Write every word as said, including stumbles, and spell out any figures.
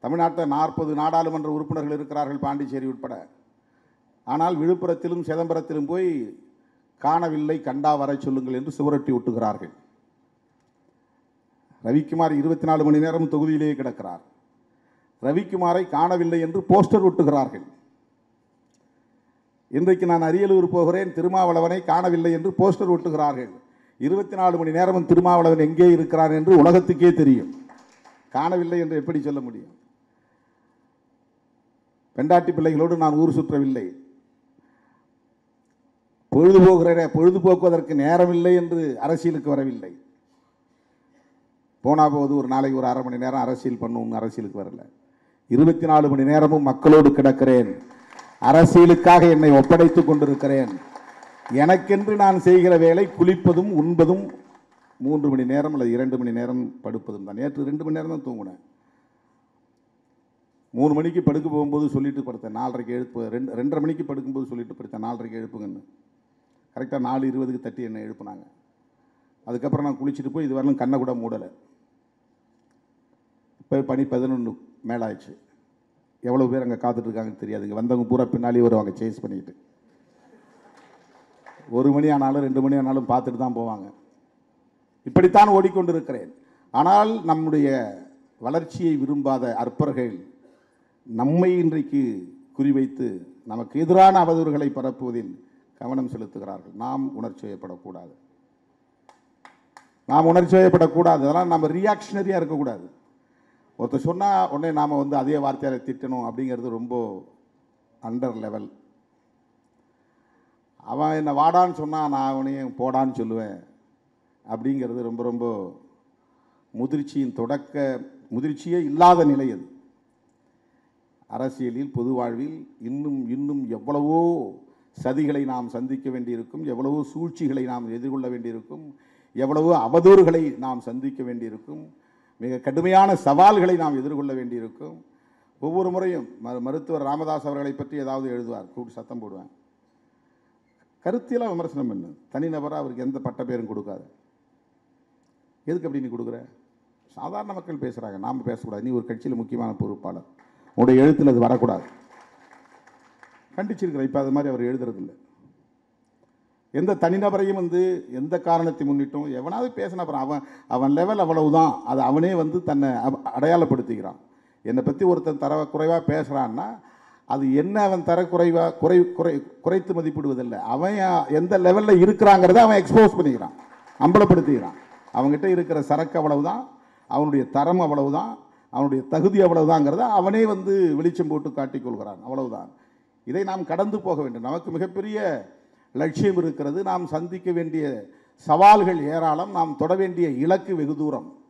தமிழ்நாட்டில் நாற்பது நாடாளுமன்ற உறுப்பினர்கள் இருக்கிறார்கள், பாண்டிச்சேரி உட்பட. ஆனால் விழுப்புரத்திலும் சிதம்பரத்திலும் போய் காணவில்லை, கண்டா வர சொல்லுங்கள் என்று சுவரொட்டி ஒட்டுகிறார்கள். ரவிக்குமார் இருபத்தி நாலு மணி நேரம் தொகுதியிலேயே கிடக்கிறார். ரவிக்குமாரை காணவில்லை என்று போஸ்டர் ஒட்டுகிறார்கள். இன்றைக்கு நான் அரியலூர் போகிறேன், திருமாவளவனை காணவில்லை என்று போஸ்டர் ஒட்டுகிறார்கள். இருபத்தி நாலு மணி நேரமும் திருமாவளவன் எங்கே இருக்கிறான் என்று உலகத்துக்கே தெரியும். காணவில்லை என்று எப்படி சொல்ல முடியும்? பெண்டாட்டி பிள்ளைகளோடு நான் ஊர் சுற்றவில்லை, பொழுதுபோகிற பொழுதுபோக்குவதற்கு நேரமில்லை என்று அரசியலுக்கு வரவில்லை. போனா போது ஒரு நாளைக்கு ஒரு அரை மணி நேரம் அரசியல் பண்ணுவோம், அரசியலுக்கு வரல. இருபத்தி நாலு மணி நேரமும் மக்களோடு கிடக்கிறேன். அரசியலுக்காக என்னை ஒப்படைத்துக் கொண்டிருக்கிறேன். எனக்கென்று நான் செய்கிற வேலை குளிப்பதும் உண்பதும் மூன்று மணி நேரம் அல்லது இரண்டு மணி நேரம் படுப்பதும் தான். நேற்று ரெண்டு மணி நேரம் தான் தூங்கினேன். மூணு மணிக்கு படுக்க போகும்போது சொல்லிட்டு படுத்தேன், நாலரைக்கு எழுப்பு. ரெண்டு ரெண்டரை மணிக்கு படுக்கும்போது சொல்லிட்டு படுத்தேன், நாலரைக்கு எழுப்புங்கன்னு. கரெக்டாக நாலு இருபதுக்கு தட்டி என்னை எழுப்புனாங்க. அதுக்கப்புறம் நான் குளிச்சுட்டு போய் இது வரலும் கண்ணை கூட மூடலை. இப்போ பனி பதினொன்று மேலாயிடுச்சு. எவ்வளோ பேர் அங்கே காத்துட்ருக்காங்கன்னு தெரியாது. இங்கே வந்தவங்க பூரா பின்னாலே வருவாங்க சேஸ் பண்ணிக்கிட்டு. ஒரு மணி ஆனாலும் ரெண்டு மணி ஆனாலும் பார்த்துட்டு தான் போவாங்க. இப்படித்தான் ஓடிக்கொண்டிருக்கிறேன். ஆனால் நம்முடைய வளர்ச்சியை விரும்பாத அற்பர்கள் நம்மை இன்றைக்கு குறிவைத்து நமக்கு எதிரான அவதூறுகளை பரப்புவதில் கவனம் செலுத்துகிறார்கள். நாம் உணர்ச்சி வயப்படக்கூடாது, நாம் உணர்ச்சி வயப்படக்கூடாது. அதெல்லாம் நம்ம ரியாக்ஷனரியாக இருக்கக்கூடாது. ஒருத்தர் சொன்னால் உடனே நாம் வந்து அதே வார்த்தையால் திட்டணும் அப்படிங்கிறது ரொம்ப அண்டர் லெவல். அவன் என்னை வாடான்னு சொன்னால் நான் அவனையும் போடான்னு சொல்லுவேன் அப்படிங்கிறது ரொம்ப ரொம்ப முதிர்ச்சியின் தொடக்க, முதிர்ச்சியே இல்லாத நிலை அது. அரசியலில், பொது வாழ்வில் இன்னும் இன்னும் எவ்வளவோ சதிகளை நாம் சந்திக்க வேண்டியிருக்கும், எவ்வளவோ சூழ்ச்சிகளை நாம் எதிர்கொள்ள வேண்டியிருக்கும், எவ்வளவோ அவதூறுகளை நாம் சந்திக்க வேண்டியிருக்கும், மிக கடுமையான சவால்களை நாம் எதிர்கொள்ள வேண்டியிருக்கும். ஒவ்வொரு முறையும் மருத்துவர் ராமதாஸ் அவர்களை பற்றி ஏதாவது எழுதுவார், கூட்டு சத்தம் போடுவேன். கருத்தியெல்லாம் விமர்சனம் பண்ணு, தனிநபராக அவருக்கு எந்த பட்ட பேரும் கொடுக்காது. எதுக்கு அப்படி நீ கொடுக்குற? சாதாரண மக்கள் பேசுகிறாங்க, நாம் பேசக்கூடாது. நீ ஒரு கட்சியில் முக்கியமான பொறுப்பாளர், உங்களுடைய எழுத்தில் அது வரக்கூடாது. கண்டிச்சிருக்கிற. இப்போ அது மாதிரி அவர் எழுதுறதில்லை. எந்த தனிநபரையும் வந்து எந்த காரணத்தை முன்னிட்டும் எவனாவது பேசின அப்புறம் அவன் அவன் லெவல் அவ்வளவுதான், அது அவனே வந்து தன்னை அடையாளப்படுத்திக்கிறான். என்னை பற்றி ஒருத்தன் தர குறைவாக பேசுகிறான்னா அது என்ன அவன் தர குறைவாக குறை குறை குறைத்து மதிப்பிடுவதில்லை. அவன் எந்த லெவலில் இருக்கிறாங்கிறத அவன் எக்ஸ்போஸ் பண்ணிக்கிறான், அம்பலப்படுத்திக்கிறான். அவங்ககிட்ட இருக்கிற சரக்கு அவ்வளவுதான், அவனுடைய தரம் அவ்வளவுதான், அவனுடைய தகுதி அவ்வளவுதாங்கிறத அவனே வந்து வெளிச்சம் போட்டு காட்டிக்கொள்கிறான். அவ்வளவுதான். இதை நாம் கடந்து போக வேண்டும். நமக்கு மிகப்பெரிய லட்சியம் இருக்கிறது. நாம் சந்திக்க வேண்டிய சவால்கள் ஏராளம், நாம் தொட வேண்டிய இலக்கு வெகு தூரம்.